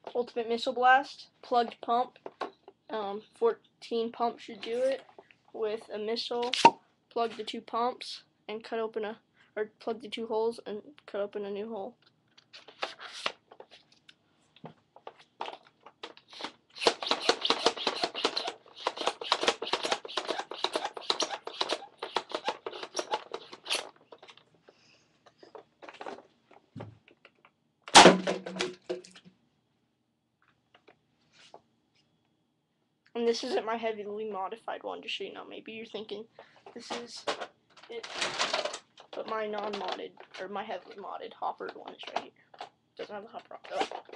Ultimate Missile Blast, plugged pump. 14 pumps should do it with a missile. Plug the 2 pumps and cut open plug the 2 holes and cut open a new hole. And this isn't my heavily modified one, just so you know. Maybe you're thinking this is it, but my non-modded, or my heavily modded hopper one is right here. Doesn't have a hopper on.